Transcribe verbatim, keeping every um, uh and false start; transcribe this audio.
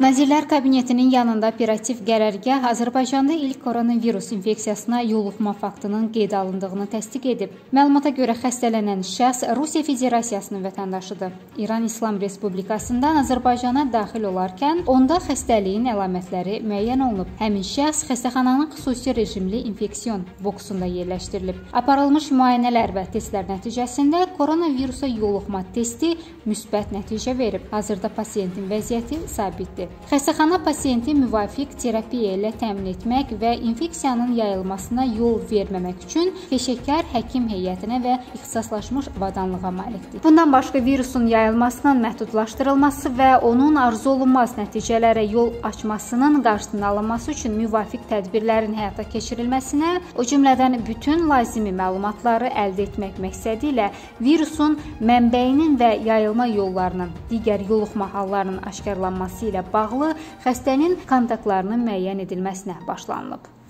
Nazirlər Kabinetinin yanında operativ qərargah Azərbaycanda ilk koronavirus infeksiyasına yoluxma faktının qeydə alındığını təsdiq edib. Məlumata görə xəstələnən şəxs Rusiya Federasiyasının vətəndaşıdır. İran İslam Respublikasından Azərbaycana daxil olarkən onda xəstəliyin əlamətləri müəyyən olunub. Həmin şəxs xəstəxananın xüsusi rejimli infeksiyon boksunda yerləşdirilib. Aparılmış müayinələr və testlər nəticəsində koronavirusa yoluxma testi müsbət nəticə verib. Hazırda pasiyentin vəziyyəti sabitdir. Xəstəxana pasiyenti müvafiq terapiya ilə təmin etmək və infeksiyanın yayılmasına yol verməmək üçün peşəkar həkim heyətinə və ixtisaslaşmış avadanlığa malikdir. Bundan başqa virusun yayılmasının məhdudlaşdırılması və onun arzu olunmaz nəticələrə yol açmasının qarşısının alınması üçün müvafiq tədbirlərin həyata keçirilməsinə, o cümlədən bütün lazımi məlumatları əldə etmək məqsədi ilə virusun mənbəyinin və yayılma yollarının, digər yoluxma hallarının aşkarlanması ilə bağlı xəstənin kontaktlarının müəyyən edilməsinə başlanılıb.